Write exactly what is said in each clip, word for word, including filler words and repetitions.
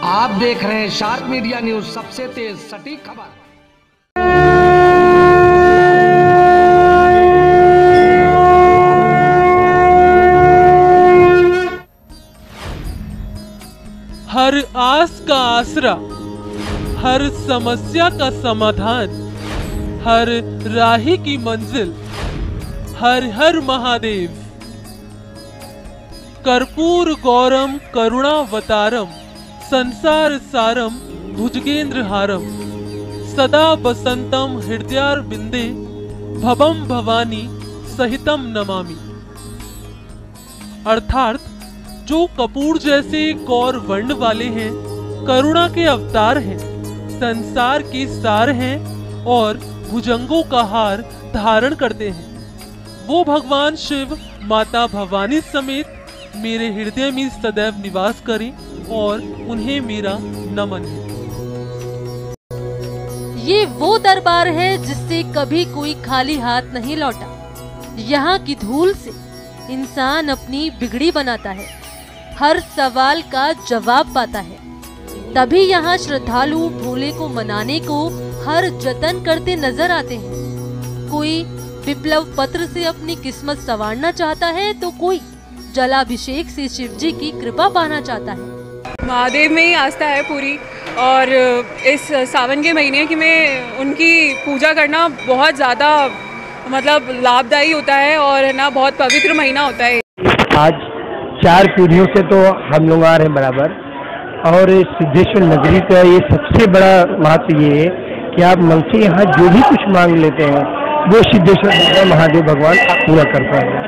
आप देख रहे हैं शार्प मीडिया न्यूज, सबसे तेज सटीक खबर। हर आस का आसरा, हर समस्या का समाधान, हर राही की मंजिल, हर हर महादेव। कर्पूर गौरम करुणावतारम संसार सारम भुजगेंद्र हारम सदा बसंतम हृदयारविंदे भवम भवानी सहितम नमामि। अर्थात जो कपूर जैसे गौर वर्ण वाले हैं, करुणा के अवतार हैं, संसार के सार हैं और भुजंगों का हार धारण करते हैं, वो भगवान शिव माता भवानी समेत मेरे हृदय में सदैव निवास करें और उन्हें मेरा नमन है। ये वो दरबार है जिससे कभी कोई खाली हाथ नहीं लौटा। यहाँ की धूल से इंसान अपनी बिगड़ी बनाता है, हर सवाल का जवाब पाता है। तभी यहाँ श्रद्धालु भोले को मनाने को हर जतन करते नजर आते हैं। कोई विप्लव पत्र से अपनी किस्मत संवारना चाहता है तो कोई जलाभिषेक से शिव जी की कृपा पाना चाहता है। महादेव में ही आस्था है पूरी, और इस सावन के महीने की में उनकी पूजा करना बहुत ज़्यादा मतलब लाभदायी होता है और है ना, बहुत पवित्र महीना होता है। आज चार पीढ़ियों से तो हम लोग आ रहे हैं बराबर, और सिद्धेश्वर नगरी का ये सबसे बड़ा महत्व ये है कि आप मन से यहाँ जो भी कुछ मांग लेते हैं वो सिद्धेश्वर महादेव भगवान पूरा करते हैं।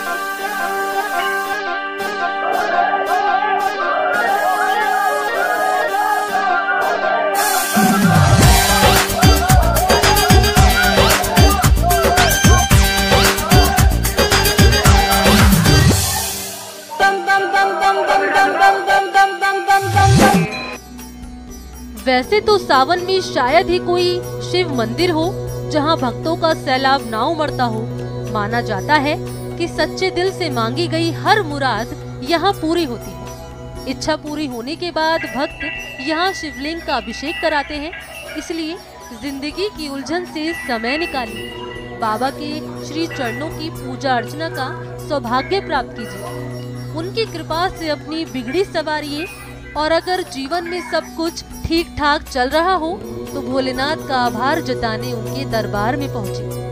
वैसे तो सावन में शायद ही कोई शिव मंदिर हो जहां भक्तों का सैलाब ना उमड़ता हो। माना जाता है कि सच्चे दिल से मांगी गई हर मुराद यहां पूरी होती है। इच्छा पूरी होने के बाद भक्त यहां शिवलिंग का अभिषेक कराते हैं। इसलिए जिंदगी की उलझन से समय निकालिए, बाबा के श्री चरणों की पूजा अर्चना का सौभाग्य प्राप्त कीजिए, उनकी कृपा से अपनी बिगड़ी संवारिए। और अगर जीवन में सब कुछ ठीक ठाक चल रहा हो तो भोलेनाथ का आभार जताने उनके दरबार में पहुंचे।